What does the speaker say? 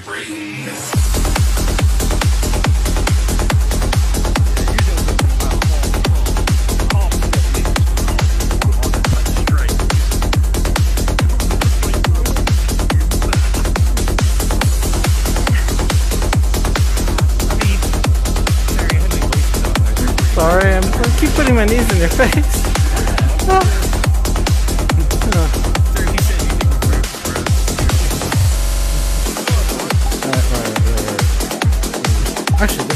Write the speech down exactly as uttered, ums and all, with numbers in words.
Sorry, I'm, I keep putting my knees in your face. Oh. Oh. Right, right, right, right. Actually,